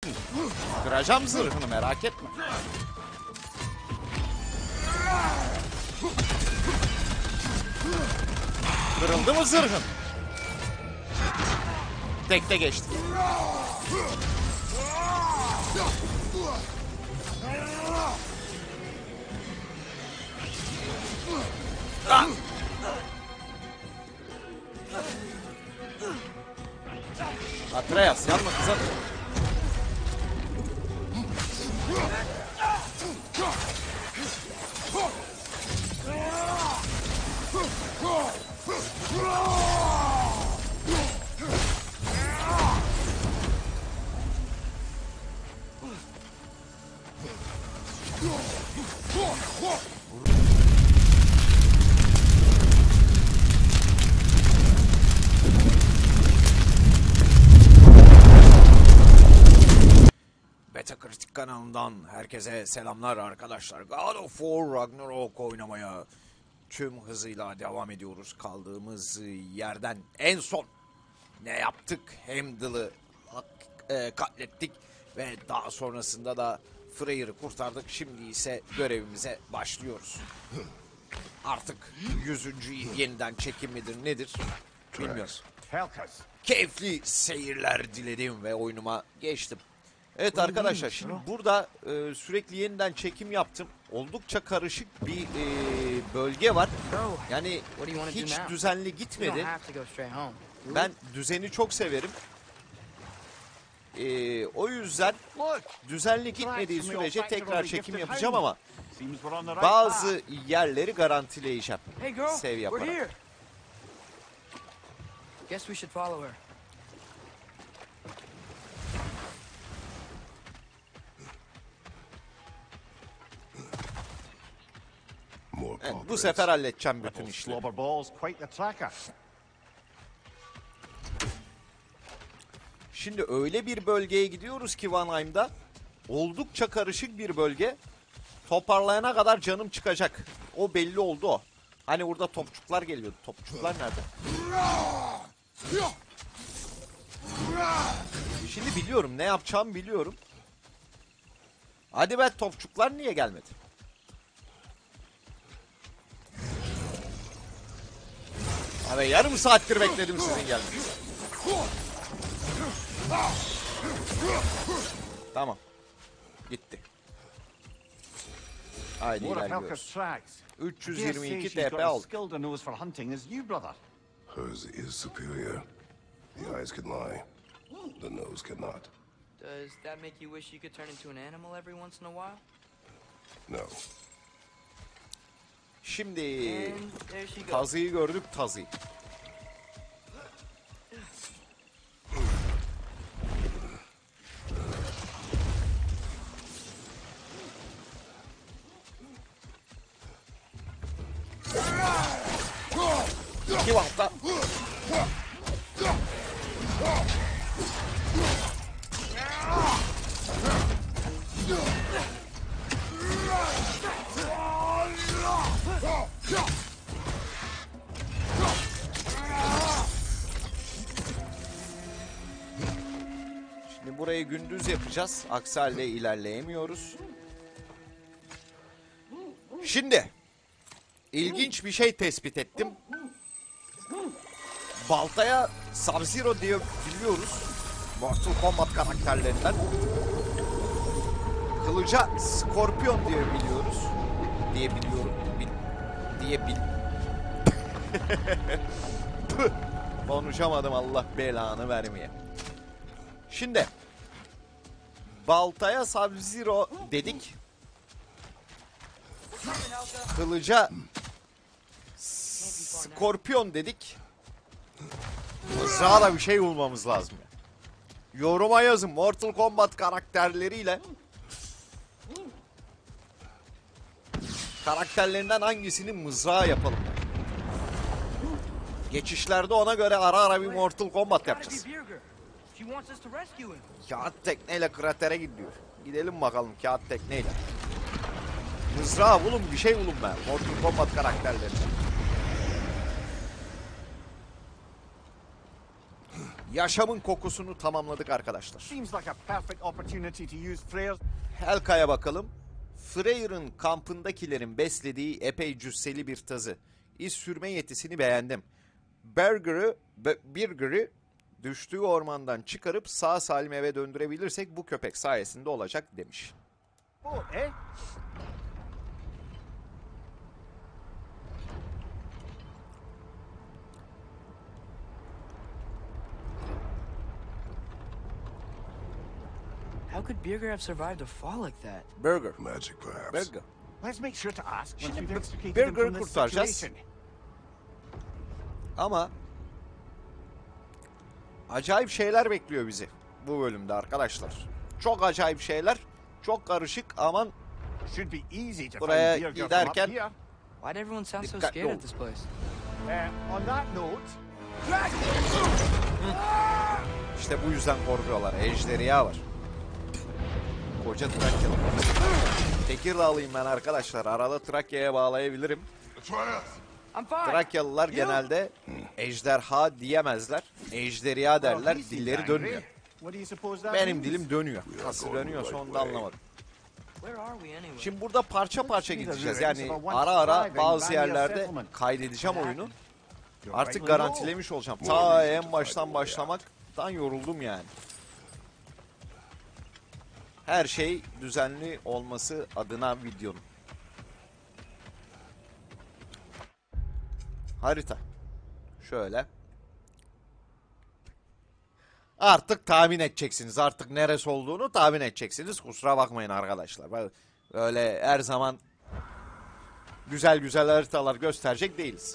Kıracağım zırhını, merak etme. Kırıldı mı zırhın? Tekte geçti. Ah! Atreus yanma kızım. Betakritik kanalından herkese selamlar arkadaşlar. God of War Ragnarok oynamaya tüm hızıyla devam ediyoruz. Kaldığımız yerden en son ne yaptık? Heimdall'ı katlettik ve daha sonrasında da Freyr'ı kurtardık. Şimdi ise görevimize başlıyoruz. Artık 100. yeniden çekim midir nedir bilmiyoruz. Keyifli seyirler diledim ve oyunuma geçtim. Evet arkadaşlar, şimdi burada sürekli yeniden çekim yaptım. Oldukça karışık bir bölge var. Yani hiç düzenli gitmedi. Ben düzeni çok severim. O yüzden düzenli gitmediği sürece tekrar çekim yapacağım ama bazı yerleri garantileyeceğim. Sev yaparak. Evet, bu sefer halledeceğim bütün işleri. Şimdi öyle bir bölgeye gidiyoruz ki Vanheim'da oldukça karışık bir bölge. Toparlayana kadar canım çıkacak. O belli oldu o. Hani burada topçuklar geliyordu. Topçuklar nerede? Şimdi biliyorum, ne yapacağımı biliyorum. Hadi be, topçuklar niye gelmedi? Abi yarım saattir bekledim sizin gelmenizi. Tamam. Gitti. Haydi ilerliyoruz. 322 TP aldık. Hers is superior. The eyes can lie. The nose cannot. Does that make you wish you could turn into an animal every once in a while? No. Şimdi And there she goes. Tazı'yı gördük, Tazı. İki vakta. Şimdi burayı gündüz yapacağız. Aksi halde ilerleyemiyoruz. Şimdi ilginç bir şey tespit ettim. Baltaya Sub-Zero diye biliyoruz. Mortal Kombat karakterlerinden. Kılıca Scorpion diye biliyoruz. Diye biliyorum. Konuşamadım, Allah belanı vermeye. Şimdi baltaya Sub-Zero dedik. Kılıca Scorpion dedik. Mızrağa da bir şey bulmamız lazım. Yoruma yazın, Mortal Kombat karakterleriyle karakterlerinden hangisini mızrağa yapalım. Geçişlerde ona göre ara ara bir Mortal Kombat yapacağız. Kağıt tekneyle kratere gidiyor. Gidelim bakalım kağıt tekneyle. Mızrağı bulun, bir şey bulun be. Mortal Kombat karakterleri. Yaşamın kokusunu tamamladık arkadaşlar. Seems like a perfect opportunity to use Freyr's. Helka'ya bakalım. Freyr'ın kampındakilerin beslediği epey cüsseli bir tazı. İz sürme yetisini beğendim. Birger'ı düştüğü ormandan çıkarıp sağ salim eve döndürebilirsek bu köpek sayesinde olacak demiş. Oh, eh? How could Birger have survived a fall like that? Burger. Magic, perhaps. Burger. Let's make sure to ask once Şimdi we've extricated Birger'ı him from this kurtaracağız. situation. Ama acayip şeyler bekliyor bizi bu bölümde arkadaşlar. Çok acayip şeyler. Çok karışık, aman Should be easy to buraya find Birger from giderken up here. Why'd everyone sound so Dikkatli scared ol. Uh, at this place? On that note, işte bu yüzden korkuyorlar. Ejderha var. Koca Trakyalı. Tekirdağlıyım ben arkadaşlar. Arada Trakya'ya bağlayabilirim. Atreus! I'm fine. Trakyalılar genelde ejderha diyemezler. Ejderha derler. Well, he seems Dilleri angry. dönmüyor. What do you suppose that Benim means? dilim dönüyor. Nasıl dönüyorsa onu da anlamadım. Where are we anyway? Şimdi burada parça parça gideceğiz. Yani ara ara bazı yerlerde kaydedeceğim oyunu. Artık garantilemiş olacağım. Ta en baştan başlamaktan yoruldum yani. Her şey düzenli olması adına videonun. Harita. Şöyle. Artık tahmin edeceksiniz. Artık neresi olduğunu tahmin edeceksiniz. Kusura bakmayın arkadaşlar. Öyle her zaman güzel güzel haritalar gösterecek değiliz.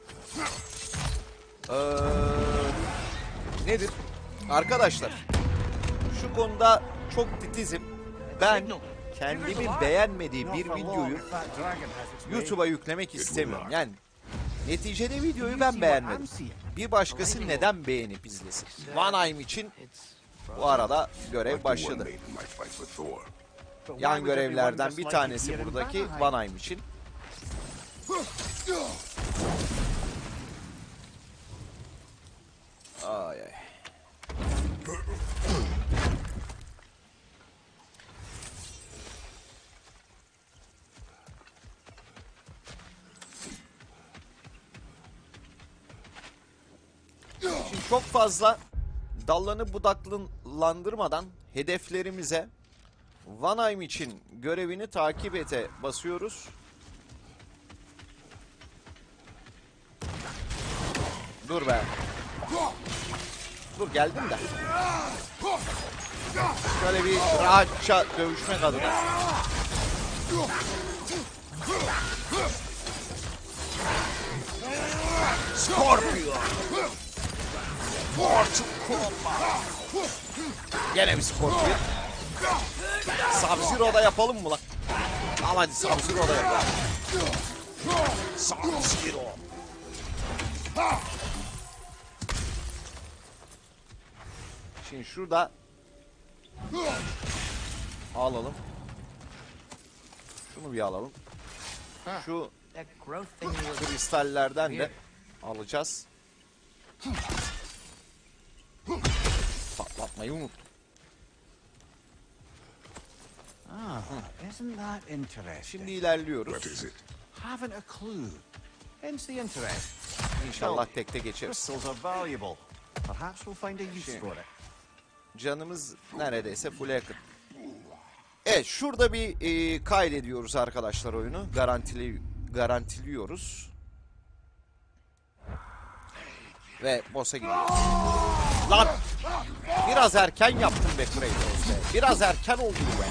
Nedir? Arkadaşlar, şu konuda çok titizim. Ben kendimin beğenmediği bir videoyu YouTube'a yüklemek istemiyorum. Yani neticede videoyu ben beğenmedim. Bir başkası neden beğenip izlesin? Vanheim için It's bu arada görev Like the one başladı. made in my fight with Thor. Yan görevlerden bir tanesi buradaki Vanheim için. Ay ay. Şimdi çok fazla dallanı budaklandırmadan hedeflerimize Vanheim için görevini takip ete basıyoruz. Dur be. Dur geldim de. Şöyle bir rahatça dövüşmek adına. Scorpio. Mortal Kombat. Gene bir Scorpio. Sub-Zero'da yapalım mı lan? Al hadi Sub-Zero'da yapalım. Sub-Zero. Şimdi şurada alalım. Şunu bir alalım. Şu that growth thing you were... kristallerden de alacağız. Patlatmayı unuttum. Ah, isn't that interesting? Şimdi ilerliyoruz. What is it? Haven't a clue. Hence the interest. İnşallah tekte geçeriz. Crystals are valuable. Perhaps we'll find a use for it. Canımız neredeyse full'e yakın. Evet, şurada bir kaydediyoruz arkadaşlar oyunu. Garantiliyoruz. Ve boss'a gidiyoruz. Lan! Biraz erken yaptım be Kratos be. Biraz erken oldu be.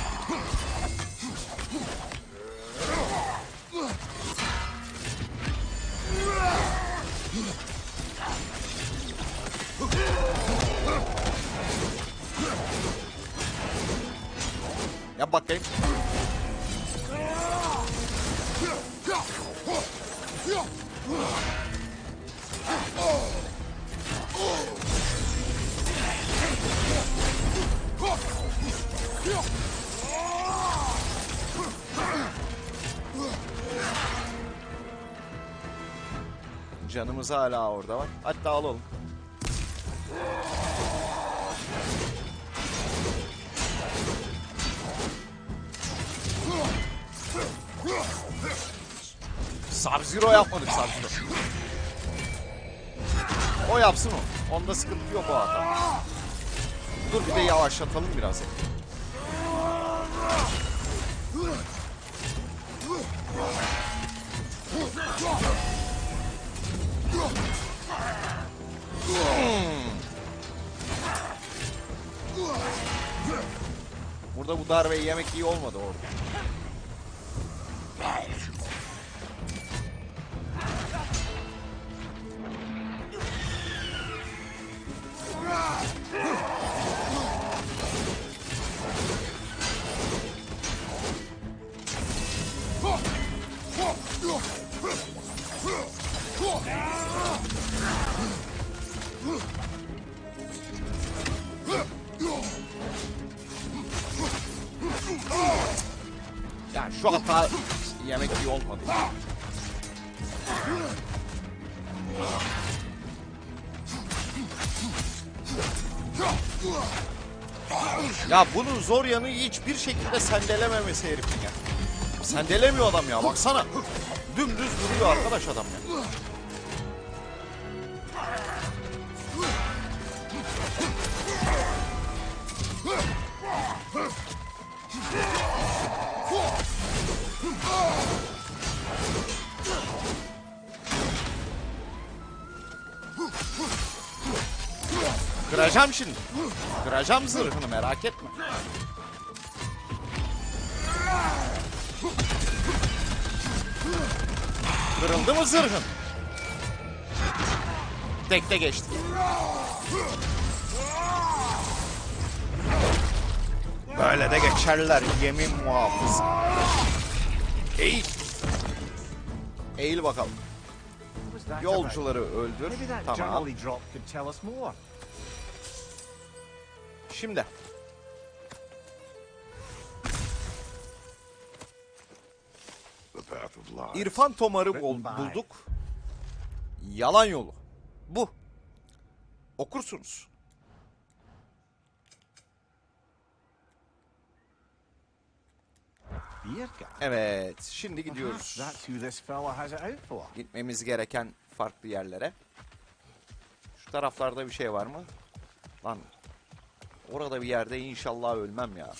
Yap bakayım. Canımız hala orada var. Hatta alalım. Sub-Zero yapmadık, Sub-Zero. O yapsın o. Onda sıkıntı yok o adam. Dur bir de yavaşlatalım biraz. Burada bu darbeyi yemek iyi olmadı orada. Yani şu hata yemek iyi olmadı. Ya bunun zor yanı hiçbir şekilde sendelememesi herifin ya. Sendelemiyor adam ya, baksana. Dümdüz duruyor arkadaş adam ya. Kıracağım şimdi. Kıracağım zırhını, merak etme. Kırıldı mı zırhın? Tekte geçti. Böyle de geçerler, yemin muhafız. Eğil. Eğil bakalım. Yolcuları öldür. Tamam. Şimdi. İrfan tomarı bulduk. Yalan yolu. Bu. Okursunuz. Evet, şimdi gidiyoruz. Gitmemiz gereken farklı yerlere. Şu taraflarda bir şey var mı? Lan, orada bir yerde inşallah ölmem ya.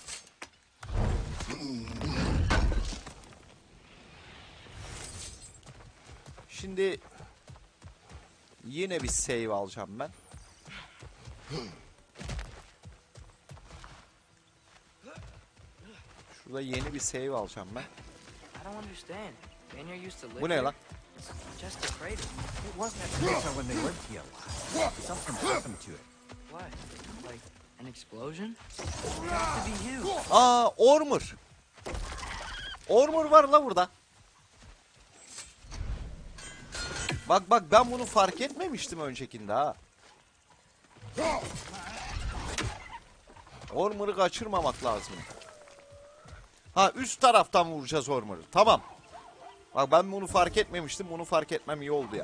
Şimdi yine bir save alacağım ben. Şurada yeni bir save alacağım ben. Bu ne lan? Aa, Ormur. Ormur var la burada. Bak bak, ben bunu fark etmemiştim öncekinde ha. Ormur'u kaçırmamak lazım. Ha, üst taraftan vuracağız Ormur'u. Tamam. Bak, ben bunu fark etmemiştim. Bunu fark etmem iyi oldu ya.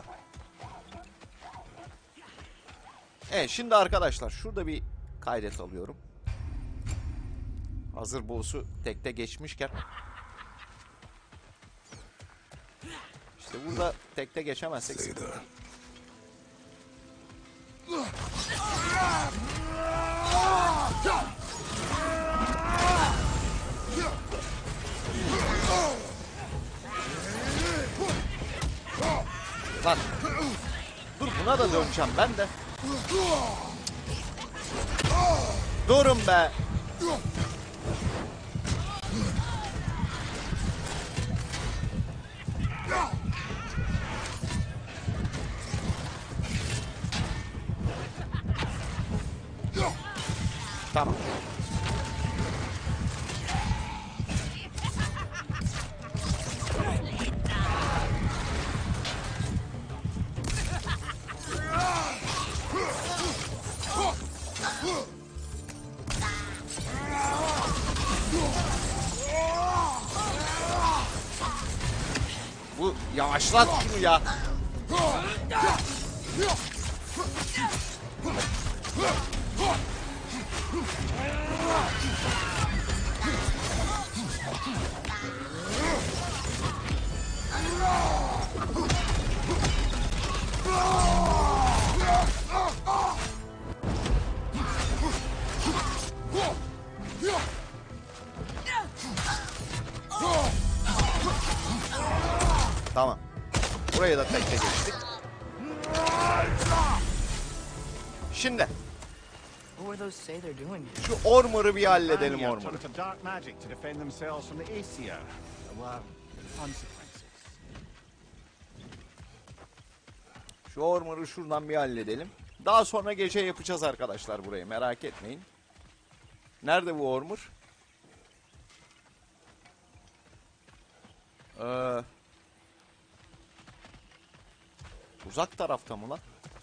Evet, şimdi arkadaşlar şurada bir kaydet alıyorum. Hazır boss'u tekte geçmişken. İşte burada tekte geçemezsek sıkıntı. Lan. Dur, buna da döneceğim ben de. Durun be. Tamam. Bu yavaşlat şunu ya. Tamam. Burayı da tekte geçtik. Şimdi What were those say they're doing here? şu Ormur'u bir halledelim, Vanya Ormur'u. turned to dark magic to defend themselves from the Aesir. There were consequences. Şu Ormur'u şuradan bir halledelim. Daha sonra gece yapacağız arkadaşlar burayı, merak etmeyin. Nerede bu Ormur? Uzak tarafta mı lan?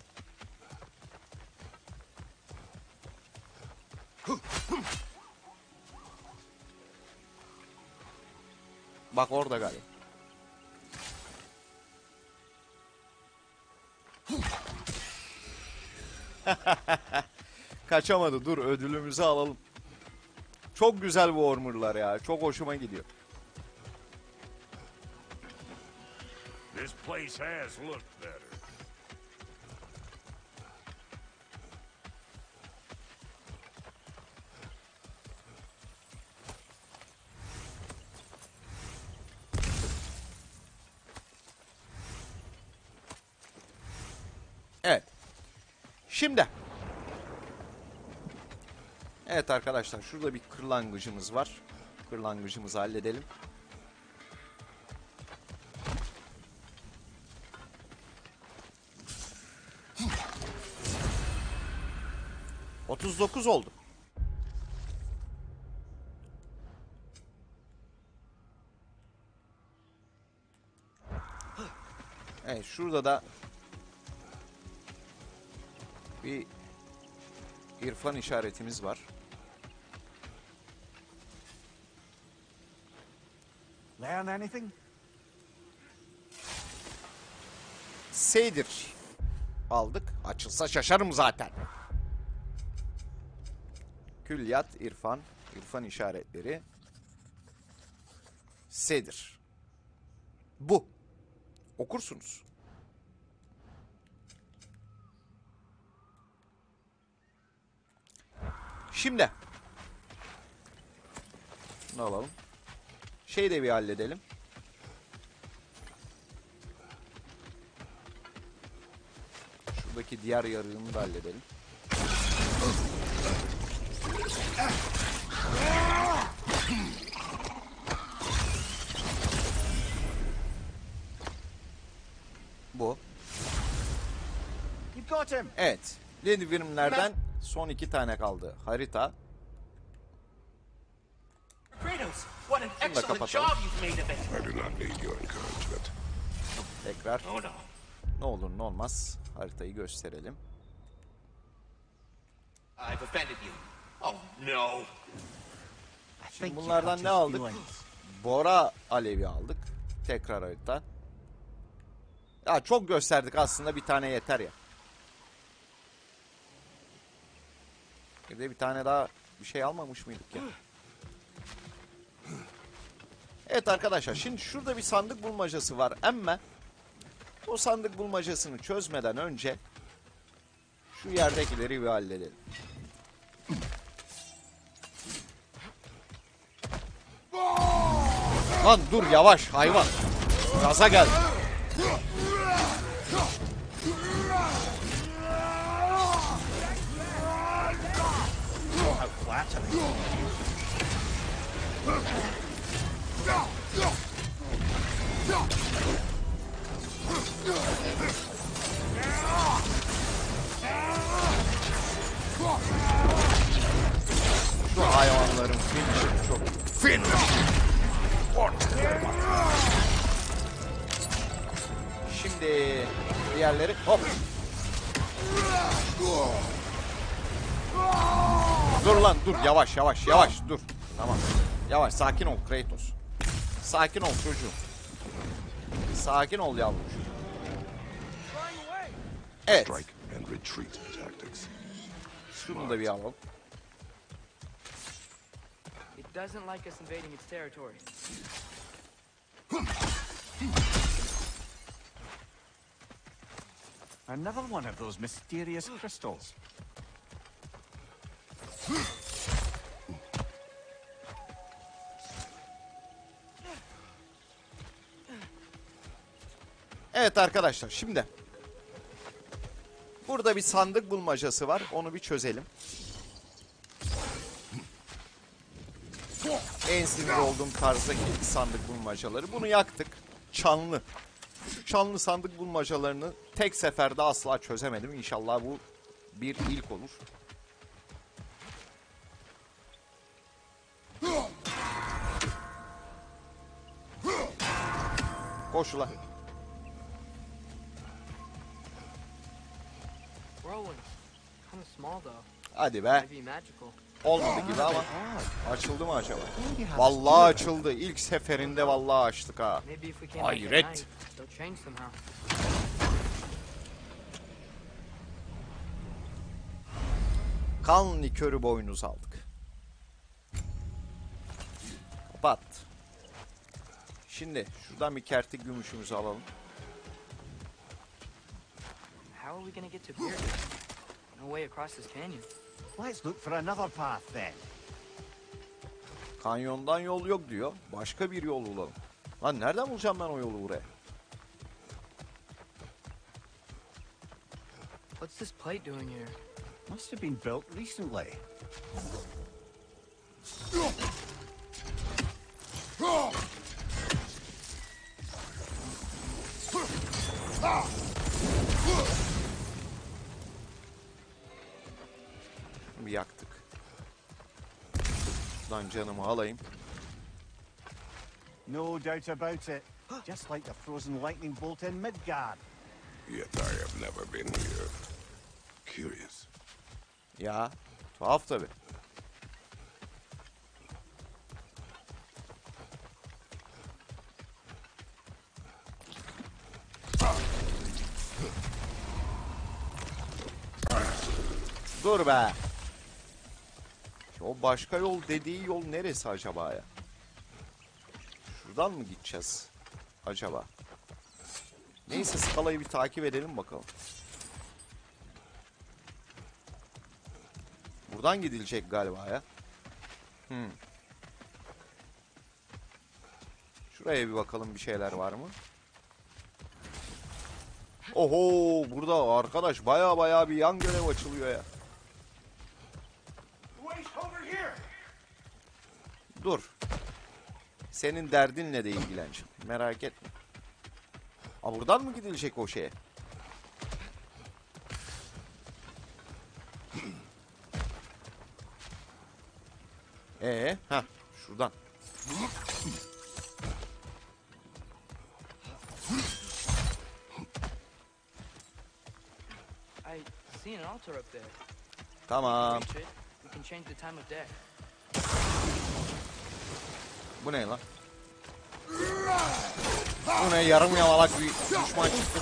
Bak orada galiba. Kaçamadı. Dur, ödülümüzü alalım. Çok güzel bu Ormur'lar ya. Çok hoşuma gidiyor. This place has looked better. Evet. Şimdi. Evet arkadaşlar, şurada bir kırlangıcımız var. Kırlangıcımızı halledelim. ...39 oldu. Evet, şurada da... bir irfan işaretimiz var. Learn anything? Seydir aldık. Açılsa şaşarım zaten. Külliyat, irfan, irfan işaretleri. Seydir. Bu. Okursunuz. Şimdi. Ne alalım? Şeyi de bir halledelim. Şuradaki diğer yarığını da halledelim. Bu. You got him. Evet. Lindgrimlerden son 2 tane kaldı. Harita. Kratos, what an Şunu da excellent kapatalım. job you've made of it. I do not need your encouragement. Tekrar. Oh no. Ne olur ne olmaz haritayı gösterelim. I've offended you. Oh no. I think you bunlardan hurt ne his aldık? feelings. Bora alevi aldık. Tekrar harita. Ya çok gösterdik aslında, bir tane yeter ya. Bir de bir tane daha bir şey almamış mıydık ya? Evet arkadaşlar, şimdi şurada bir sandık bulmacası var ama o sandık bulmacasını çözmeden önce şu yerdekileri bir halledelim. Lan dur, yavaş hayvan. Gaza gel. How flattering. Şu hayvanların finish'i çok. Şimdi diğerleri hop. Dur lan dur, yavaş yavaş yavaş dur. Tamam. Yavaş, sakin ol Kratos. Sakin ol çocuğum. Sakin ol yavrum. Evet. Strike and retreat tactics. Şunu da bir alalım. It doesn't like us invading its territory. Another one of those mysterious crystals. Evet arkadaşlar, şimdi burada bir sandık bulmacası var. Onu bir çözelim. En sinir olduğum tarzdaki sandık bulmacaları. Bunu yaktık. Çanlı. Şu çanlı sandık bulmacalarını tek seferde asla çözemedim. İnşallah bu bir ilk olur. Koş ulan. Rowan. Kind of small though. Hadi be. Might be magical. Olmadı gibi ama açıldı mı acaba? Vallahi açıldı. İlk seferinde vallahi açtık ha. Maybe if we came back at Hayret. night, they'll change somehow. Kan likörü boynuz aldık. Kapat. Şimdi şuradan bir kertik gümüşümüzü alalım. How are we gonna get to Beard? No way across this canyon. Let's look for another path then. Kanyondan yol yok diyor. Başka bir yol bulalım. Lan nereden bulacağım ben o yolu buraya? What's this plate doing here? Must have been built recently. Bir yaktık. Şuradan canımı alayım. No doubt about it. Just like the frozen lightning bolt in Midgard. Yet I have never been here. Curious. Ya tuhaf tabi. Dur be. O başka yol dediği yol neresi acaba ya? Şuradan mı gideceğiz acaba? Neyse, skalayı bir takip edelim bakalım. Buradan gidilecek galiba ya. Şuraya bir bakalım, bir şeyler var mı? Oho, burada arkadaş baya bir yan görev açılıyor ya. Dur. Senin derdinle de ilgileneceğim. Merak etme. Aa, buradan mı gidilecek o şeye? Ha, şuradan. I see an altar up there. Tamam. Reach it, we can change the time of day. Bu ne lan? Bu ne, yarım yamalak bir düşman çıktı.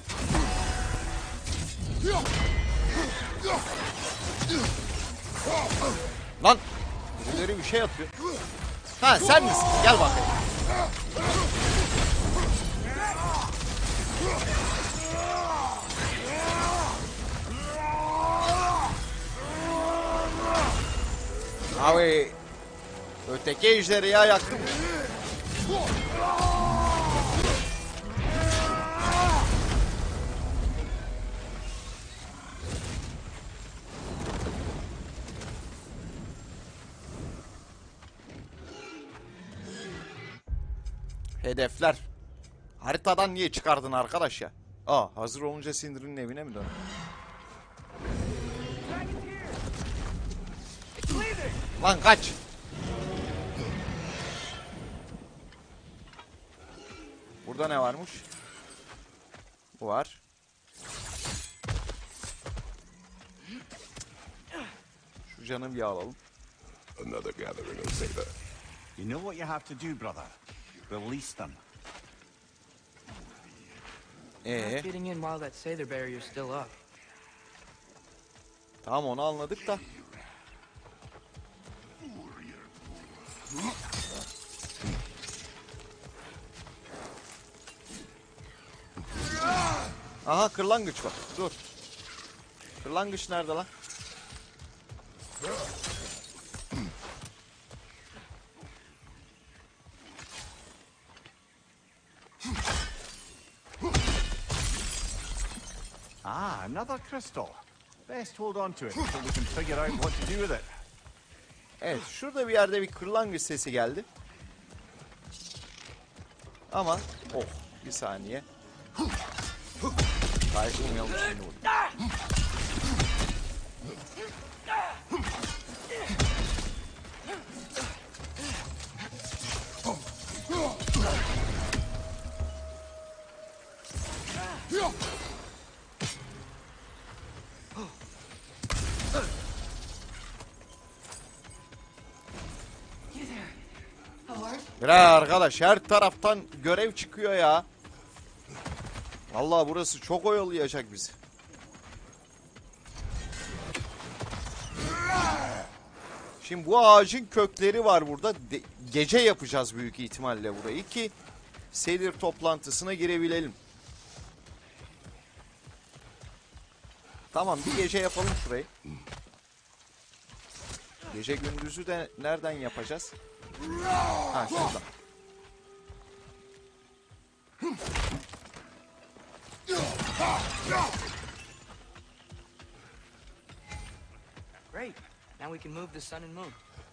Lan! Birileri bir şey atıyor. Ha, sen misin? Gel bakayım. Abi öteki ejderha yaktım. Hedefler. Haritadan niye çıkardın arkadaş ya? Aa, hazır olunca Sindri'nin evine mi dön? Lan kaç. Burada ne varmış? Bu var. Şu canı bir alalım. Another gathering of Zeta. You know what you have to do, brother? Release them. Not getting in while that Sather barrier's still up. Tamam, onu anladık da. Aha, kırlangıç var. Dur. Kırlangıç nerede lan? Ah, another crystal. Best hold on to it until we can figure out what to do with it. Evet, şurada bir yerde bir kırlangıç sesi geldi. Ama bir saniye. Kaybolmayalım şimdi burada. Bre arkadaş, her taraftan görev çıkıyor ya. Vallahi burası çok oyalayacak bizi. Şimdi bu ağacın kökleri var burada. Gece yapacağız büyük ihtimalle burayı ki selir toplantısına girebilelim. Tamam, bir gece yapalım şurayı. Gece gündüzü de nereden yapacağız? Ha, şuradan. Great. Now we can move the sun and moon.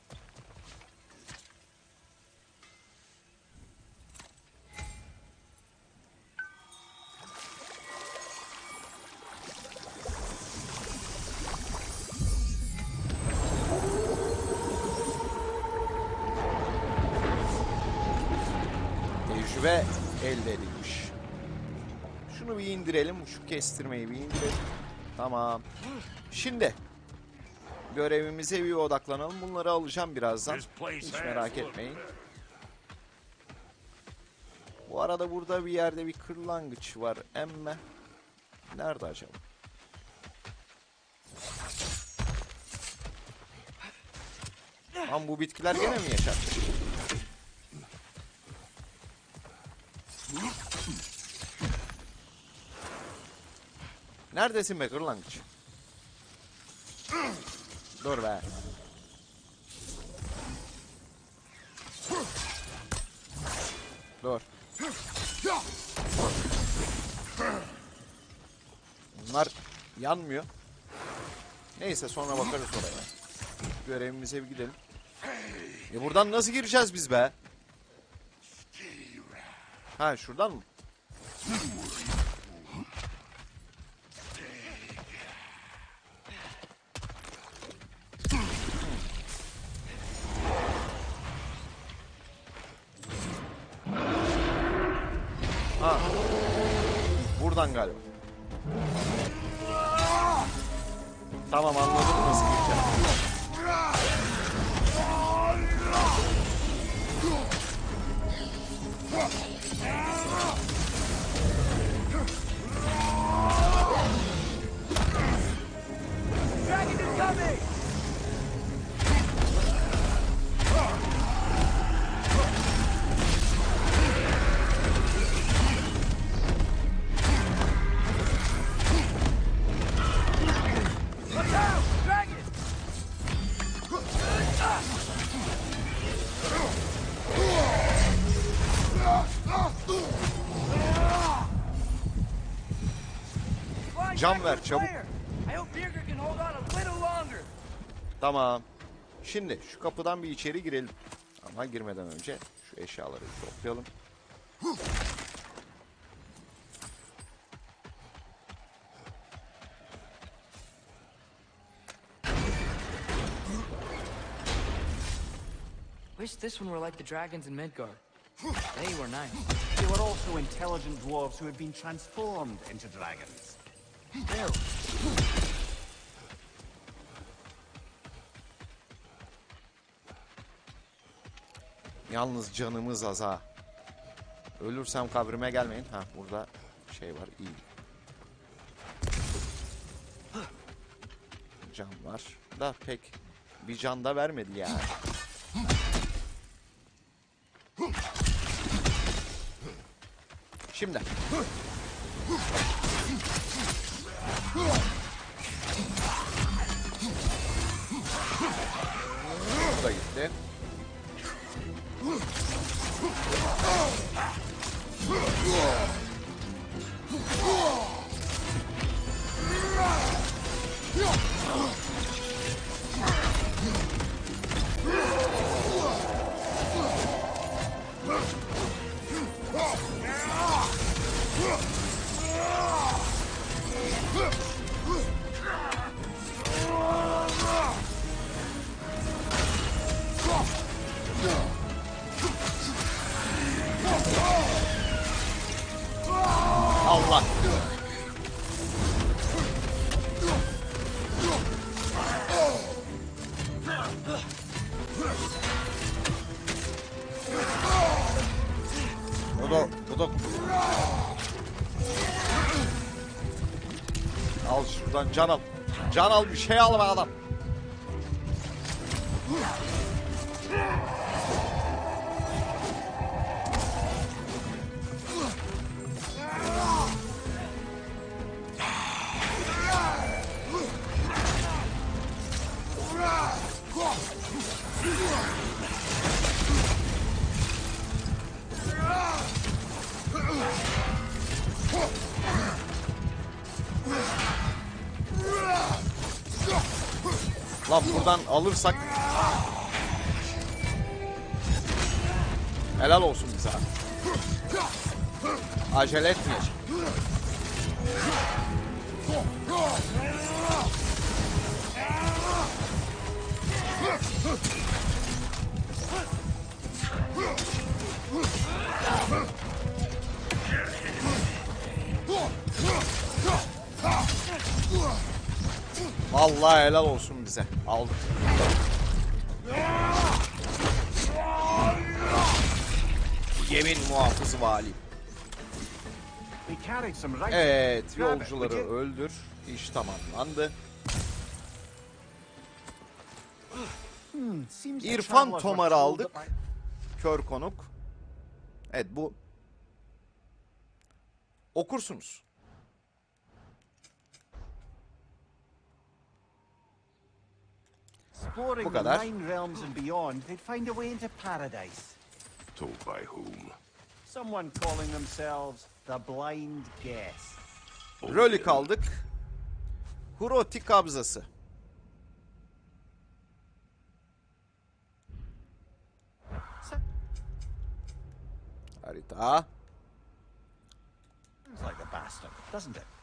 Tecrübe elde edilmiş. Şunu bir indirelim. Şu kestirmeyi bir indirelim. Tamam. Şimdi görevimize bir odaklanalım. Bunları alacağım birazdan. Hiç merak etmeyin. Bu arada burada bir yerde bir kırlangıç var. Emme. Nerede acaba? Ama bu bitkiler gene mi yaşar? Neredesin be kırlangıç? Dur be. Dur. Bunlar yanmıyor. Neyse, sonra bakarız oraya. Görevimize bir gidelim. Buradan nasıl gireceğiz biz be? Ha, şuradan mı? Ha. Buradan galiba. Tamam, anladım nasıl gireceğim. Dragon is coming! Look out! Dragon! Can ver çabuk. I hope Birger can hold on a little longer. Tamam. Şimdi şu kapıdan bir içeri girelim. Ama girmeden önce şu eşyaları bir toplayalım. Wish this one were like the dragons in Midgard. They were nice. They were also intelligent dwarves who had been transformed into dragons. Still. Yalnız canımız az ha. Ölürsem kabrime gelmeyin. Ha, burada şey var, iyi. Can var. Da pek bir can da vermedi yani. Şimdi. Bu da gitti. Bu da... Al şuradan can al. Can al, bir şey al be adam. Lan buradan alırsak helal olsun bize. Acele etmeyecek. Vallahi helal olsun bize. Aldık. Yemin muhafızı vali. Evet, yolcuları öldür. İş tamamlandı. İrfan Tomar'ı aldık. Kör konuk. Evet, bu. Okursunuz. Bu kadar. Told by whom? Someone calling themselves the Blind Guest. Rölik aldık. Huroti kabzası. Harita. Sounds like a bastard, doesn't it?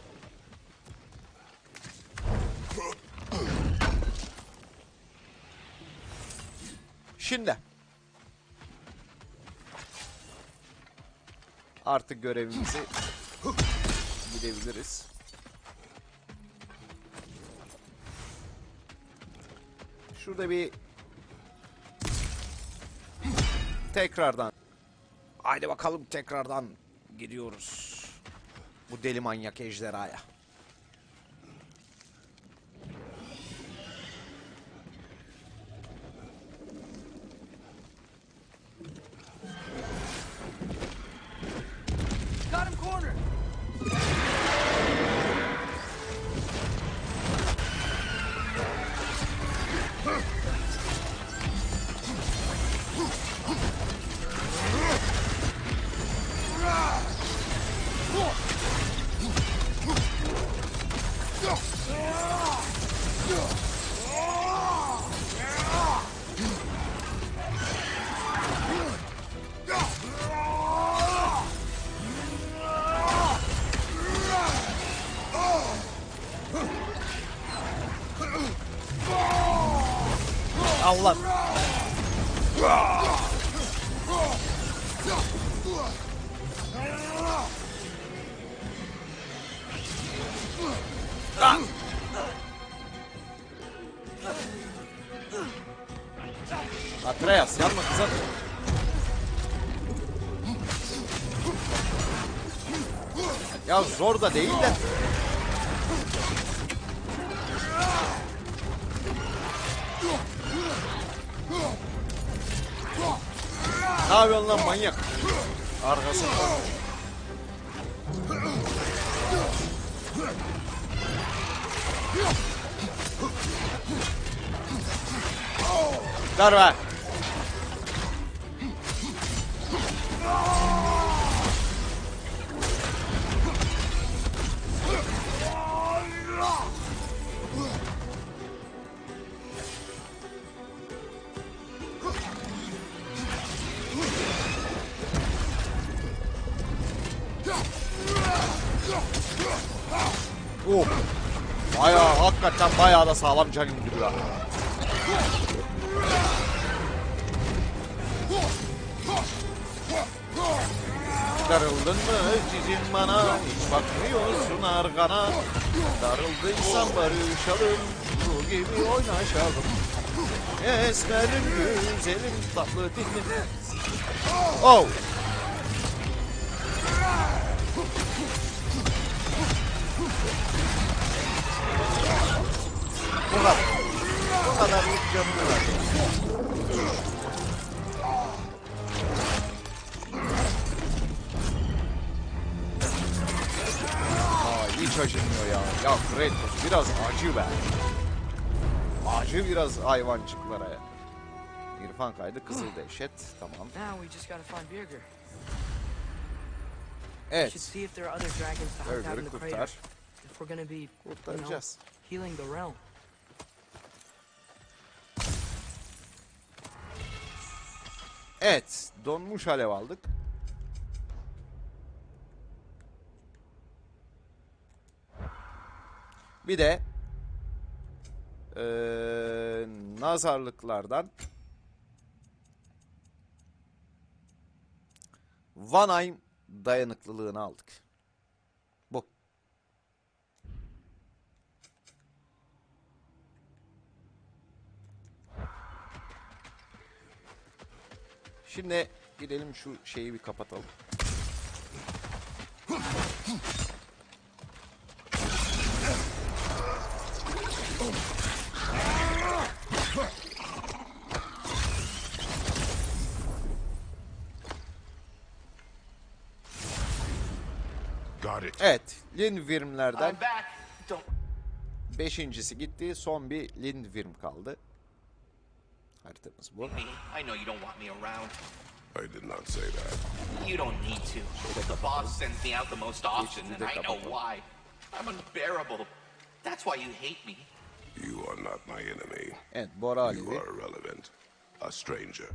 Şimdi. Artık görevimizi gidebiliriz. Şurada bir tekrardan. Haydi bakalım, tekrardan gidiyoruz. Bu deli manyak ejderhaya. Got him cornered. Allah. Atreus, yanma kızım. Ya zor da değil de. Ne yapıyorsun lan manyak? Arkasından. Ver be. Bayağı, hakikaten bayağı da sağlam can indiriyor. Darıldın mı cicim bana, hiç bakmıyorsun arkana. Darıldıysan barışalım, bu gibi oynaşalım. Esmerim güzelim, tatlı dilim. Oh! Bu kadar. Bu kadarlık canını var. Hiç acımıyor ya. Ya Kratos biraz acı be. Acı biraz hayvancıklara ya. İrfan kaydı, Kızıl Dehşet. Tamam. Now we just gotta find Birger. Should Evet. see if there are other dragons to hunt out in Birger'ı the kurtar. crater. If we're gonna be, Kurtaracağız. healing the realm. Evet. Donmuş alev aldık. Bir de nazarlıklardan Vanheim dayanıklılığını aldık. Bu. Şimdi gidelim şu şeyi bir kapatalım. Got it. Evet, Lindwyrm'lerden I'm back. Don't. 5.'si gitti. Son bir Lindwyrm kaldı. Haritamız bu. Me. I know you don't want me around. I did not say that. You don't need to. The boss sends me out the most often, and I know why. I'm unbearable. That's why you hate me. You are not my enemy. Evet, Bora You Alevi. are irrelevant. A stranger.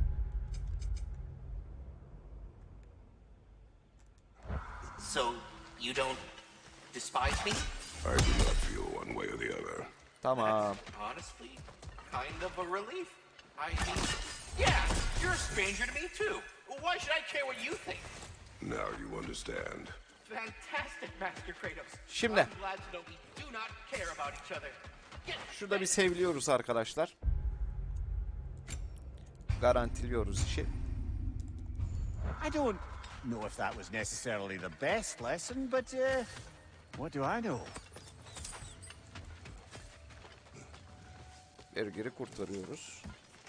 So, you don't despise me? I do not feel one way or the other. Tamam. Honestly, kind of a relief. I mean, yeah, you're a stranger to me too. Why should I care what you think? Now you understand. Fantastic, Master Kratos. Şimdi. I'm glad to know we do not care about each other. Get Şurada bir seviliyoruz arkadaşlar. Garantiliyoruz işi. I don't know if that was necessarily the best lesson, but what do I know? Birger'i kurtarıyoruz.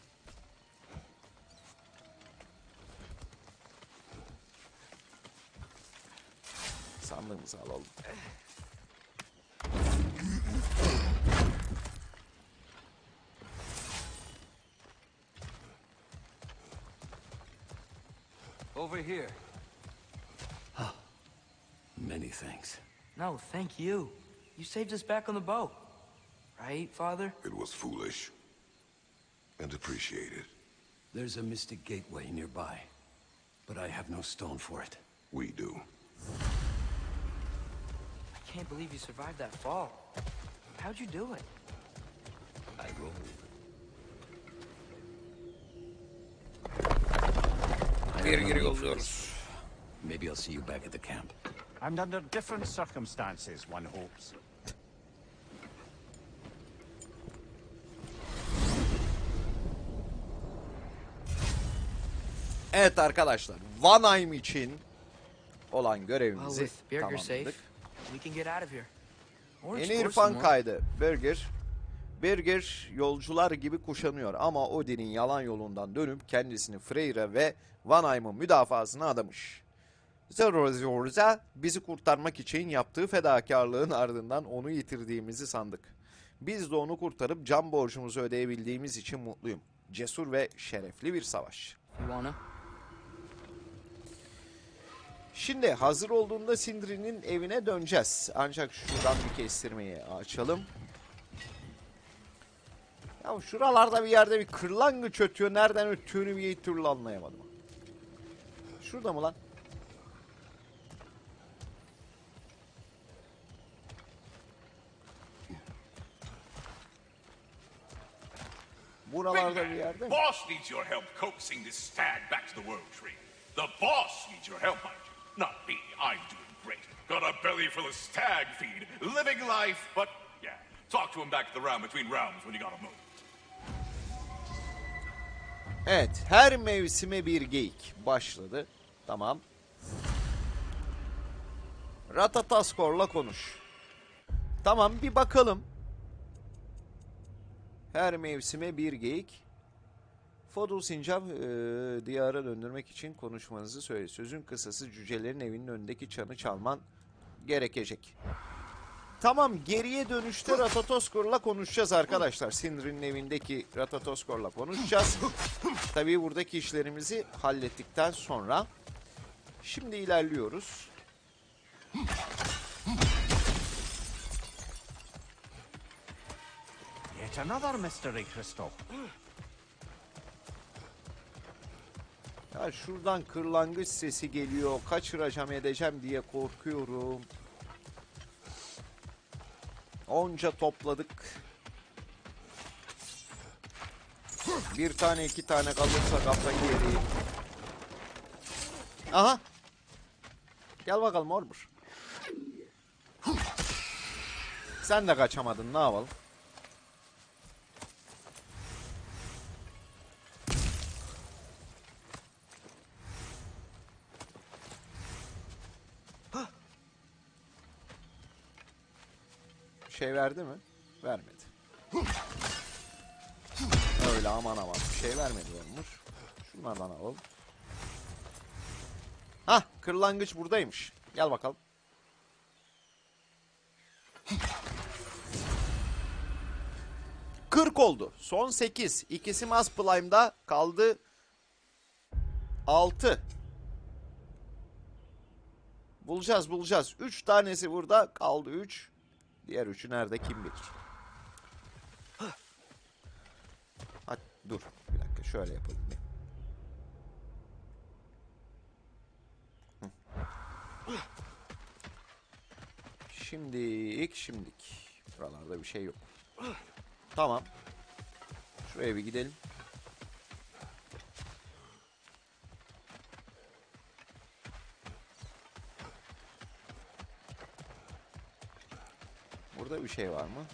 Sandığımızı alalım. Over here. Many thanks. No, thank you. You saved us back on the boat. Right, Father? It was foolish. And appreciated. There's a mystic gateway nearby, but I have no stone for it. We do. I can't believe you survived that fall. How'd you do it? I rolled. Birger'i yolluyoruz. Maybe I'll see you back at the camp. And under different circumstances, one hopes. Evet arkadaşlar, Vanheim için olan Well, görevimizi with Birger safe, tamamladık. we can get out of here. Or Yeni explore İrfan some more. kaydı. Birger yolcular gibi kuşanıyor ama Odin'in yalan yolundan dönüp kendisini Freyra ve Vanheim'ın müdafasına adamış. Zorza bizi kurtarmak için yaptığı fedakarlığın ardından onu yitirdiğimizi sandık. Biz de onu kurtarıp can borcumuzu ödeyebildiğimiz için mutluyum. Cesur ve şerefli bir savaş. You wanna? Şimdi hazır olduğunda Sindri'nin evine döneceğiz. Ancak şuradan bir kestirmeyi açalım. Ya şuralarda bir yerde bir kırlangıç ötüyor. Nereden öttüğünü bir türlü anlayamadım. Şurada mı lan? Buralarda bir yerde mi? Boss needs your help coaxing this stag back to the World Tree. The boss needs your help, mind you. Not me. I'm doing great. Got a belly full of stag feed. Living life, but yeah. Talk to him back to the realm between realms when you gotta move. Evet, her mevsime bir geyik başladı. Tamam. Ratataskor'la konuş. Tamam, bir bakalım. Her mevsime bir geyik. Fodul Sincap diyara döndürmek için konuşmanızı söyle. Sözün kısası cücelerin evinin önündeki çanı çalman gerekecek. Tamam, geriye dönüşte Ratatoskor'la konuşacağız arkadaşlar. Sindri'nin evindeki Ratatoskor'la konuşacağız. Tabii buradaki işlerimizi hallettikten sonra. Şimdi ilerliyoruz. Yet another mystery, Crystal. Ya şuradan kırlangıç sesi geliyor. Kaçıracağım edeceğim diye korkuyorum. Onca topladık. Bir tane iki tane kalırsa kafayı yeri. Aha. Gel bakalım Orbur. Sen de kaçamadın, ne yapalım? Şey verdi mi? Vermedi. Öyle aman aman bir şey vermedi olmuş. Şunlardan alalım. Hah, kırlangıç buradaymış. Gel bakalım. ...40 oldu. Son 8. İkisi Masplime'da kaldı. 6. Bulacağız. 3 tanesi burada kaldı 3. Diğer 3'ü nerede kim bilir. Hadi dur bir dakika, şöyle yapalım. Şimdilik. Buralarda bir şey yok. Tamam. Şuraya bir gidelim. Burada bir şey var mı?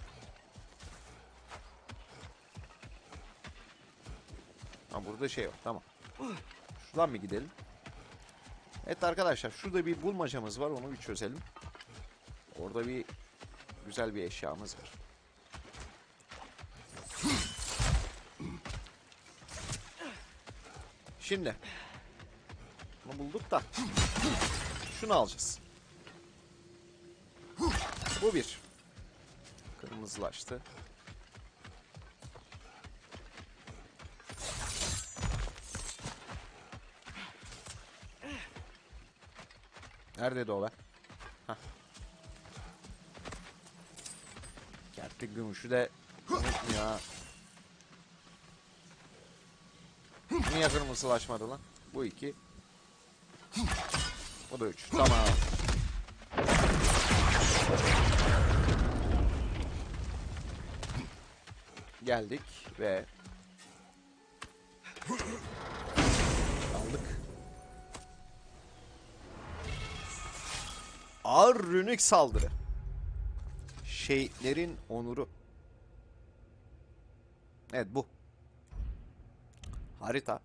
Ha, burada şey var. Tamam. Şuradan bir gidelim. Evet arkadaşlar, şurada bir bulmacamız var. Onu bir çözelim. Orada bir güzel bir eşyamız var. Şimdi bunu bulduk da şunu alacağız. Bu bir. Kırmızılaştı. Neredeydi o be? Hah. Kertik gümüşü de unutmuyor ha. Niye kırmızılaşmadı lan? Bu 2. Bu da 3. Tamam. Geldik ve aldık. Ağır rünik saldırı. Şehitlerin onuru. Evet, bu. Harita.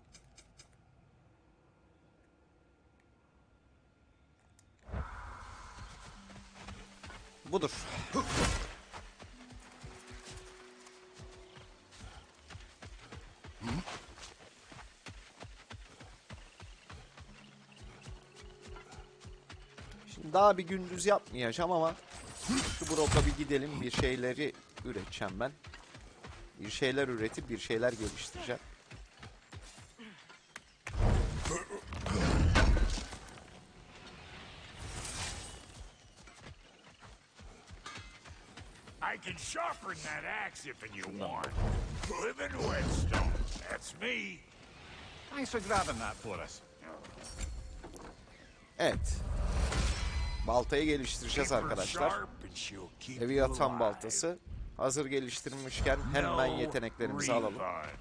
Budur. Şimdi daha bir gündüz yapmayacağım ama şu bloka bir gidelim, bir şeyleri üreteceğim ben. Bir şeyler üretip bir şeyler geliştireceğim. I can sharpen that axe if you want. Living whetstone, that's me. Thanks for grabbing that for us. Evet. Baltayı geliştireceğiz arkadaşlar. Leviathan baltası. Hazır geliştirmişken hemen yeteneklerimizi alalım.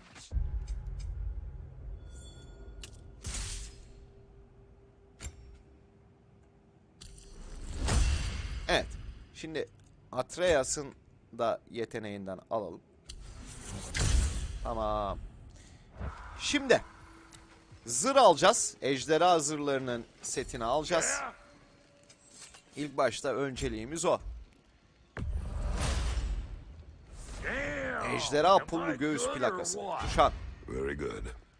Evet. Şimdi Atreus'ın da yeteneğinden alalım. Tamam. Şimdi zırh alacağız. Ejderha zırhlarının setini alacağız. İlk başta önceliğimiz o. Damn. Ejderha Am pullu I göğüs good or plakası. what? Kuşan. Very good.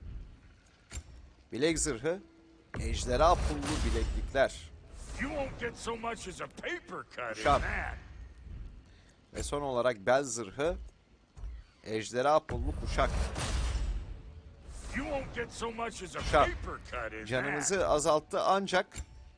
Bilek zırhı. Ejderha pullu bileklikler. You won't get so much as a paper cut in Kuşan. that. Ve son olarak bel zırhı. Ejderha pullu kuşak. You won't get so much as a Kuşan. paper cut in that. Canımızı azalttı ancak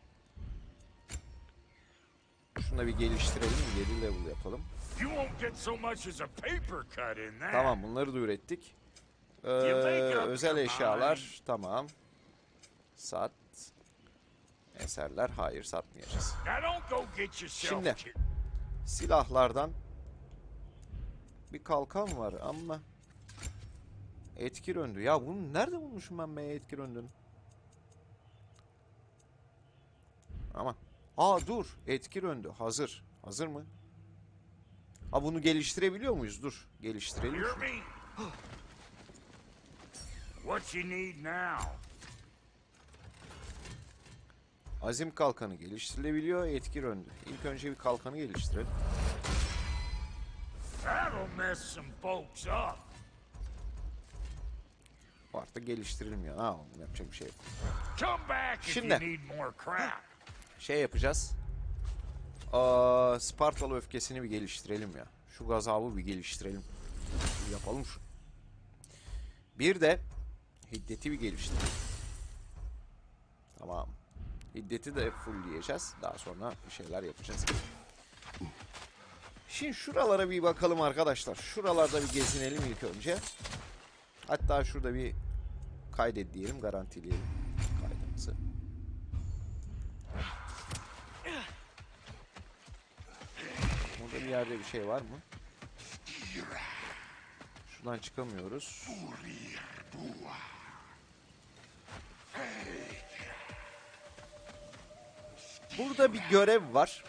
şunu da bir geliştirelim. 7 level yapalım. You won't get so much as a paper cut in that. Tamam, bunları da ürettik. Özel eşyalar. Tamam. Sat. Eserler. Hayır, satmayacağız. Now don't go get yourself Şimdi killed. silahlardan bir kalkan var ama etki röndü. Ya bunu nerede bulmuşum ben etki röndünü? Ama dur, etki röndü hazır. Hazır mı? Bunu geliştirebiliyor muyuz? Dur, geliştirelim. Hear me? What you need now? Azim kalkanı geliştirilebiliyor, etki röndü. İlk önce bir kalkanı geliştirelim. That'll mess some folks up. Bu artık geliştirilmiyor. Yapacak bir şey yok. Come back if Şimdi. you need more crap. Şey yapacağız. Spartalı öfkesini bir geliştirelim ya. Şu gazabı bir geliştirelim. Bir yapalım şu. Bir de hiddeti bir geliştirelim. Tamam. Hiddeti de fullleyeceğiz. Daha sonra bir şeyler yapacağız. Şimdi şuralara bir bakalım arkadaşlar. Şuralarda bir gezinelim ilk önce. Hatta şurada bir kaydet diyelim, garantileyelim kaydımızı. Burada bir yerde bir şey var mı? Şuradan çıkamıyoruz. Burada bir görev var.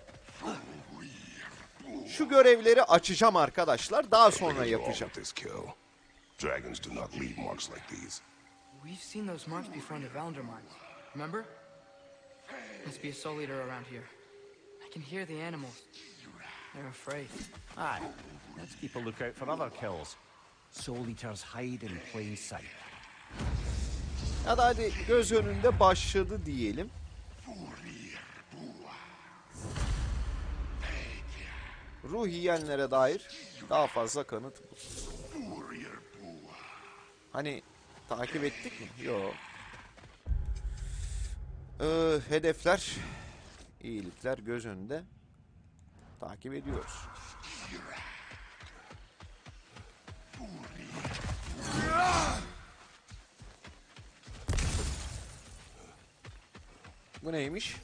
Şu görevleri açacağım arkadaşlar. Daha sonra yapacağım. This kill. Dragons do not leave marks like these. We've seen those marks before in the Valender mines. Remember? Must be a soul eater around here. I can hear the animals. They're afraid. Aye. Let's keep a lookout for other kills. Soul Eaters hide in plain sight. Ya da hadi göz önünde başladı diyelim. Ruh yiyenlere dair daha fazla kanıt. Hani takip ettik mi? Yok. Hedefler, iyilikler göz önünde. Takip ediyoruz. Bu neymiş?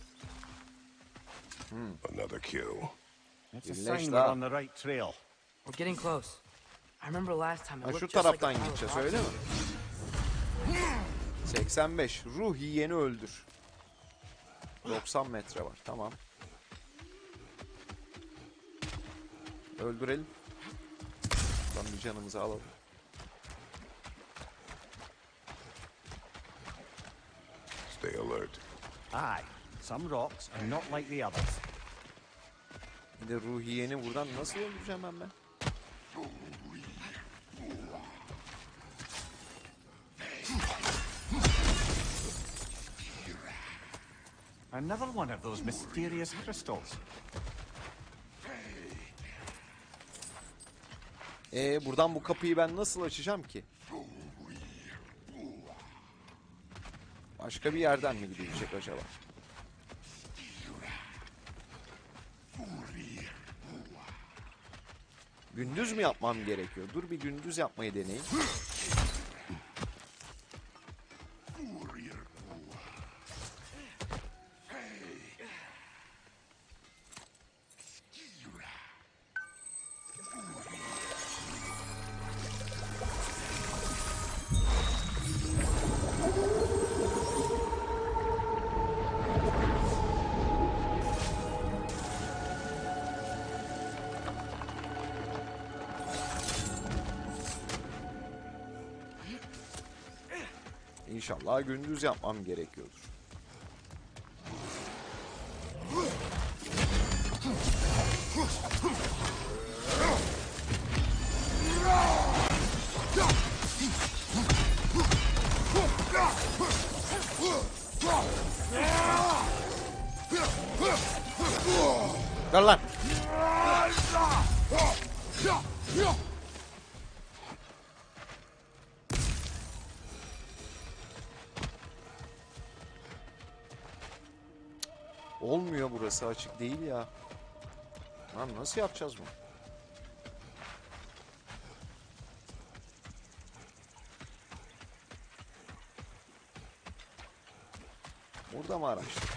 Another kill. It's a Birleş sign daha. we're on the right trail. We're getting close. I remember last time it Ha, şu looked just like a taraftan pile of gideceğiz rocks. öyle mi? 85. Ruh yiyeni öldür. 90 metre var. Tamam. Öldürelim. Tam bir canımızı alalım. Stay alert. Aye. Some rocks are not like the others. Bir de ruh yiyeni buradan nasıl öldüreceğim ben? Another one of those mysterious crystals. Buradan bu kapıyı ben nasıl açacağım ki? Başka bir yerden mi gidilecek acaba? Gündüz mü yapmam gerekiyor? Dur bir gündüz yapmayı deneyeyim. İnşallah gündüz yapmam gerekiyordur. Ver lan. Olmuyor, burası açık değil ya. Lan nasıl yapacağız bunu? Burada mı araştıracağız?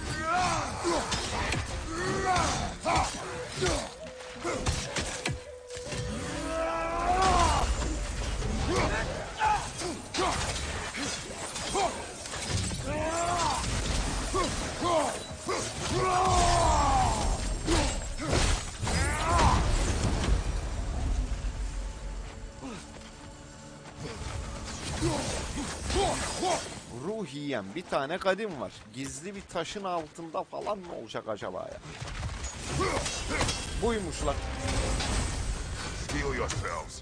Ruh yiyen bir tane kadim var. Gizli bir taşın altında falan mı olacak acaba ya? Buymuş lan. Heal yourselves.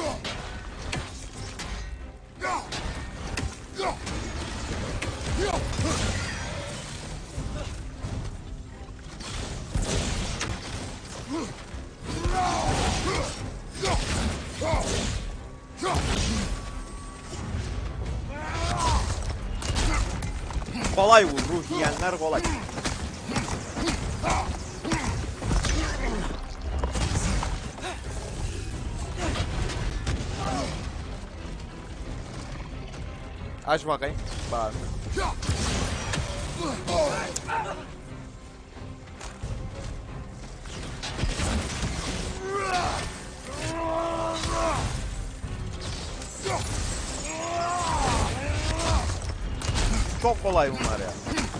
Kolay vur, ruh yiyenler kolay. Aç bakayım. Bak. Çok kolay bunlar ya.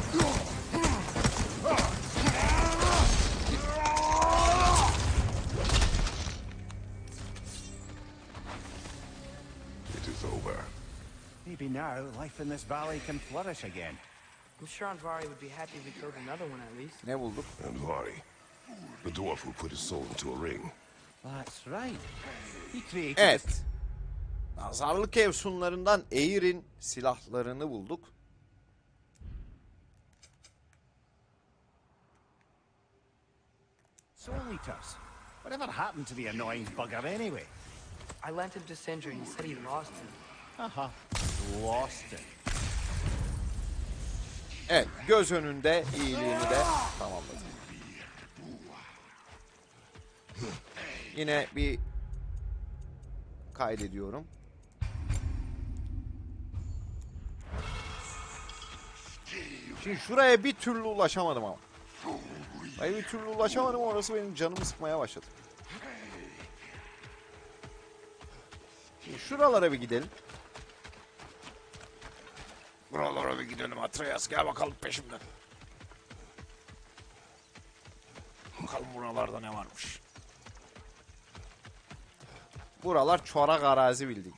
It is over. Maybe now life in this valley can flourish again. I'm sure Andvari would be happy if we killed another one at least. Ne bulduk? And Vari, the dwarf who put his soul into a ring. That's right. He created Evet. Nazarlık efsunlarından Eir'in silahlarını bulduk. Soul Eaters. Whatever happened to the annoying bugger anyway? I lent him to Sindri. He said he lost him. Uh-huh. Lost it. Evet, göz önünde iyiliğini de tamamladık. Yine bir kaydediyorum. Şimdi şuraya bir türlü ulaşamadım ama. Hayır, bir türlü ulaşamadım, orası benim canımı sıkmaya başladı. Şimdi şuralara bir gidelim. Buralara bir gidelim Atreus, gel bakalım peşimden. Bakalım buralarda ne varmış. Buralar çorak arazi bildik.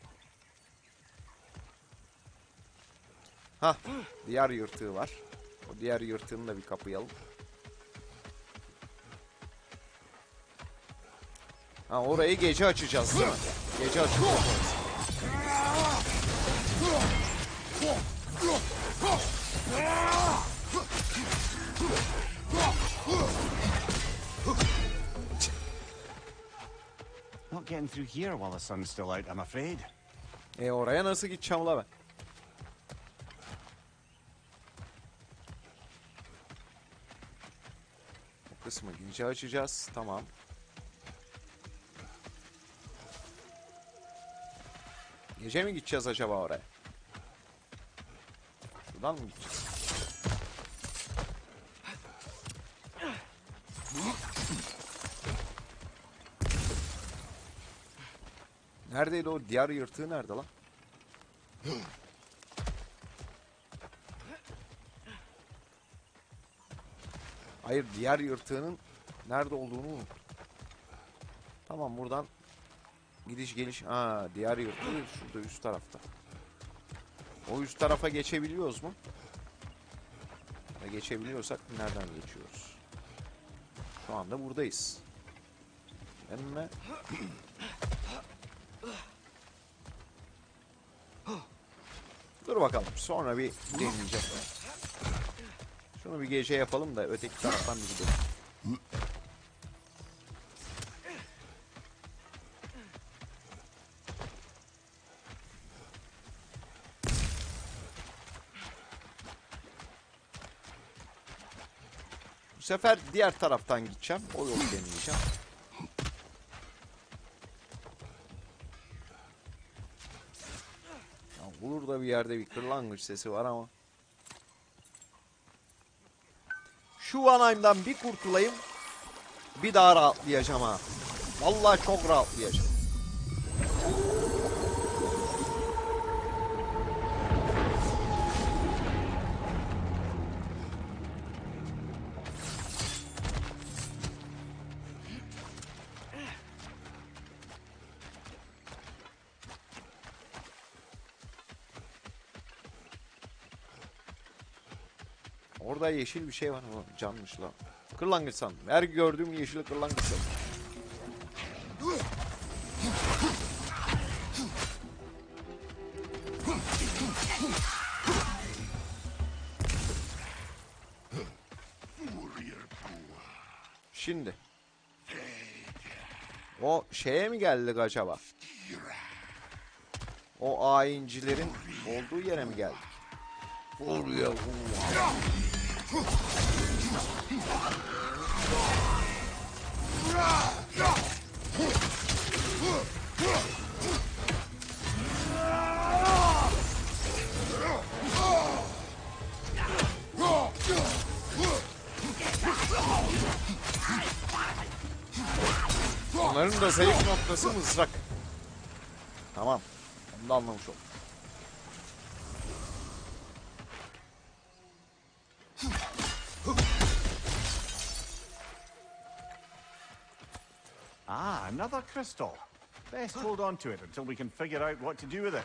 Hah, diğer yırtığı var. O diğer yırtığını da bir kapayalım. Ha, orayı gece açacağız değil mi? Gece açacağız. Not getting through here while the sun's still out, I'm afraid. Oraya nasıl gideceğim la ben? Bu kısmı gece açacağız. Tamam. Gece mi gideceğiz acaba oraya? Şuradan mı gideceğiz? Neredeydi o diğer yırtığı, nerede lan? Hayır, diğer yırtığının nerede olduğunu unuttum. Tamam, buradan gidiş geliş. Ha, diğer yırtığı şurada üst tarafta. O üst tarafa geçebiliyoruz mu? Geçebiliyorsak nereden geçiyoruz? Şu anda buradayız. Emme. Dur bakalım. Sonra bir deneyeceğim. Şunu bir gece yapalım da öteki taraftan bir gidelim. Bu sefer diğer taraftan gideceğim. O yolu deneyeceğim. Burada bir yerde bir kırlangıç sesi var ama. Şu Vanaheim'dan bir kurtulayım. Bir daha rahatlayacağım ha. Vallahi çok rahatlayacağım. Orada yeşil bir şey var ama canmış lan. Kırlangıç sandım. Her gördüğüm yeşil kırlangıç sandım. Şimdi. O şeye mi geldik acaba? O ayincilerin olduğu yere mi geldik? Buraya. Onların da zayıf noktası mızrak. Tamam. Onu da anlamış oldum. Ah, another crystal. Best hold on to it until we can figure out what to do with it.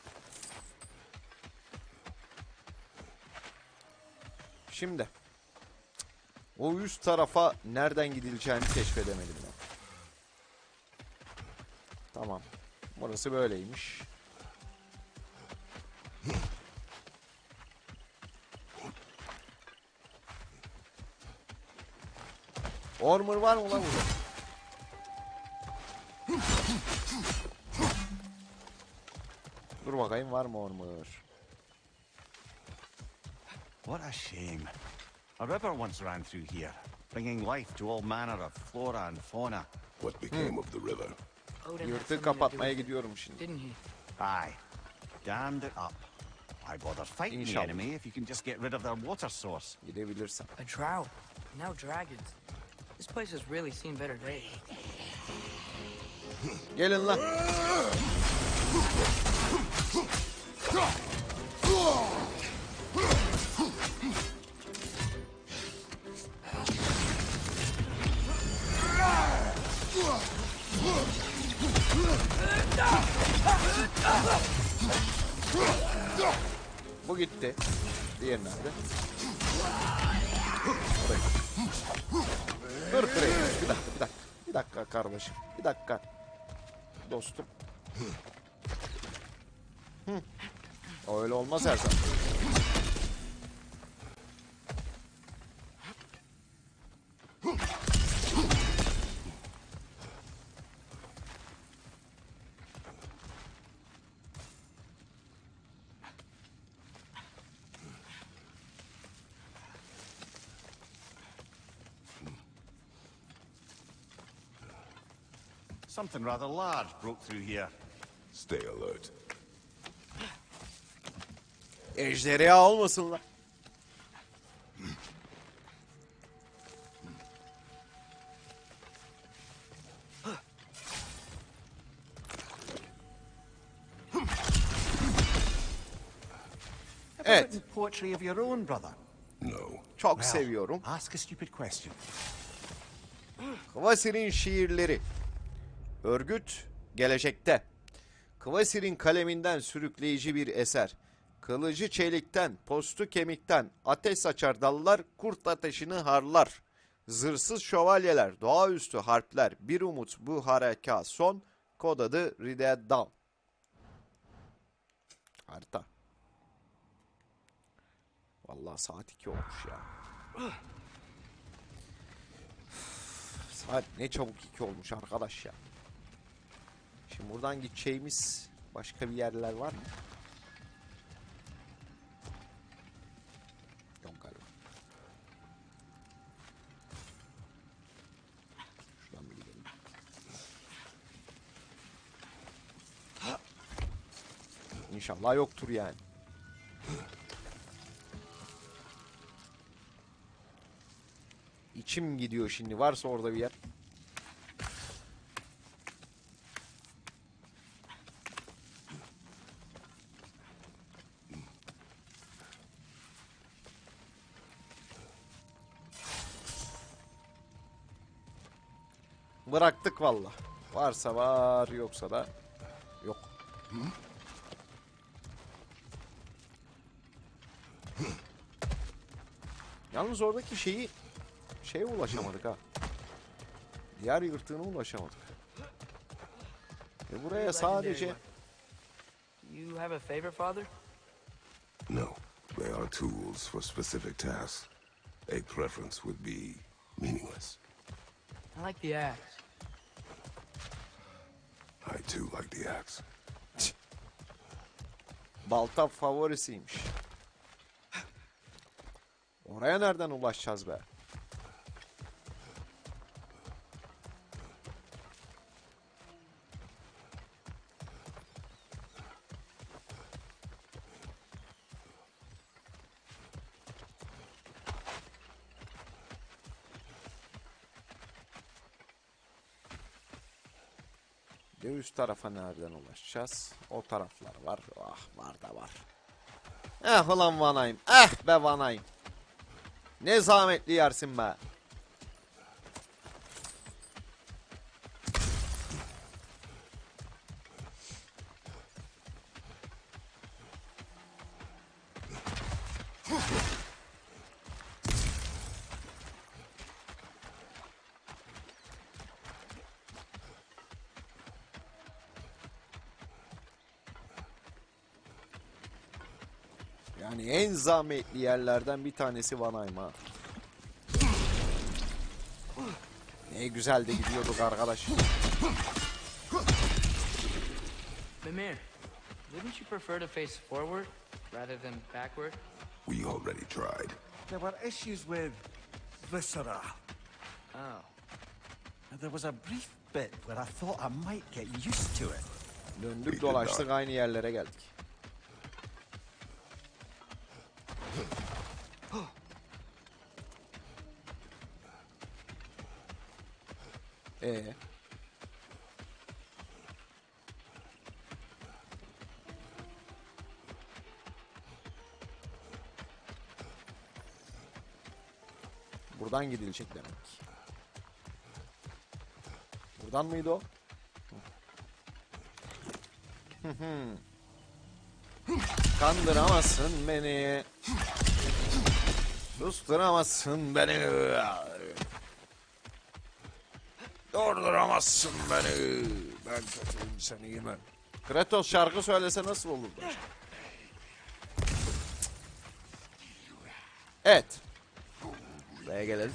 Şimdi. O üst tarafa nereden gidileceğini keşfedemedim ben. Tamam. Burası böyleymiş. Armor var mı lan burada? Dur bakayım var mı armor? What a shame. A river once ran through here, bringing life to all manner of flora and fauna. What became of the river? Odin had Yurtu something to do kapatmaya with it, gidiyorum şimdi. didn't he? Aye. Dammed it up. Why bother fighting the İnşallah. enemy if you can just get rid of their water source? Gidebilirsem. A drought. Now dragons. This place has really seen better days. Gelin lan. Bu gitti. Diğer nerede? Oraya. Dur Frey. Bir dakika. Bir dakika kardeşim. Bir dakika. Dostum. Öyle olmaz her zaman. Something rather large broke through here. Stay alert. Ejderha olmasınlar. Evet. Written poetry of your own, brother. No. Çok Well, seviyorum. Ask a stupid question. Kvasir'in şiirleri. Örgüt gelecekte. Kvasir'in kaleminden sürükleyici bir eser. Kılıcı çelikten, postu kemikten, ateş saçar dallar, kurt ateşini harlar. Zırsız şövalyeler, doğaüstü harpler, bir umut bu harekat son, kod adı Redemption. Harita. Vallahi saat 2 olmuş ya. Saat ne çabuk 2 olmuş arkadaş ya. Şimdi buradan gideceğimiz başka bir yerler var mı? Yok galiba. Şuradan bir gidelim. İnşallah yoktur yani. İçim gidiyor şimdi. Varsa orada bir yer. Bıraktık valla. Varsa var, yoksa da yok. Yalnız oradaki şeye ulaşamadık ha. Diğer yırtığına ulaşamadık. Ve buraya sadece... You have a favor, Father? No, they are tools for specific tasks. A preference would be meaningless. I like the axe. I too like the axe. Balta favorisiymiş. Oraya nereden ulaşacağız be? Bir üst tarafa nereden ulaşacağız? O taraflar var. Ah, var da var. Eh ulan vanayım. Eh be vanayım. Ne zahmetli yersin be. Yani en zahmetli yerlerden bir tanesi Vanayım ha. Ne güzel de gidiyorduk arkadaş. Mimir, wouldn't you prefer to face forward rather than backward? We already tried. There were issues with Viscera. Oh. There was a brief bit where I thought I might get used to it. Döndük dolaştık aynı yerlere geldik. Buradan gidilecek demek. Buradan mıydı o? Kandıramazsın beni. Susturamazsın beni. Durduramazsın beni. Ben kötüyüm, sen iyi mi? Kratos şarkı söylese nasıl olurdu? Evet. Buraya gelelim.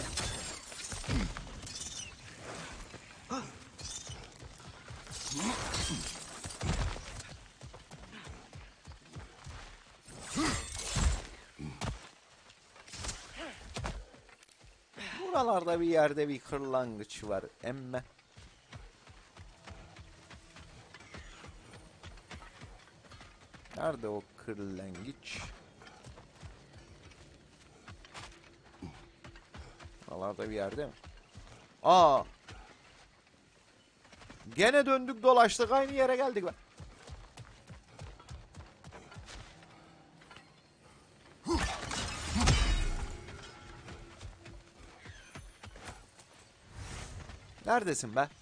Buralarda bir yerde bir kırlangıç var emme. Nerede o kırlangıç? Buralarda bir yerde mi? Aa! Gene döndük dolaştık aynı yere geldik be. Neredesin be?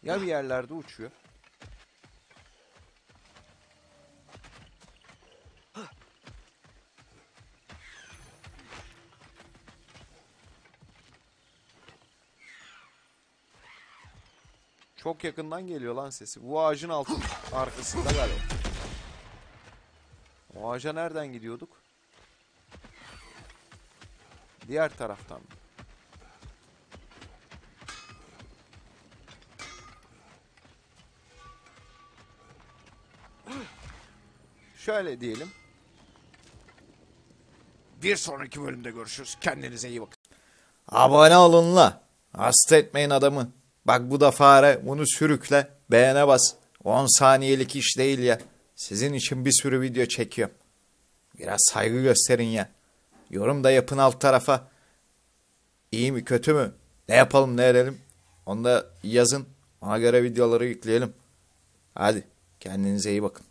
Ya bir yerlerde uçuyor. Çok yakından geliyor lan sesi. Bu ağacın arkasında galiba. O ağaca nereden gidiyorduk? Diğer taraftan mı? Şöyle diyelim. Bir sonraki bölümde görüşürüz. Kendinize iyi bakın. Abone olun la. Hasta etmeyin adamı. Bak bu da fare. Bunu sürükle. Beğene bas. 10 saniyelik iş değil ya. Sizin için bir sürü video çekiyorum. Biraz saygı gösterin ya. Yorum da yapın alt tarafa. İyi mi kötü mü? Ne yapalım ne edelim? Onu da yazın. Ona göre videoları yükleyelim. Hadi kendinize iyi bakın.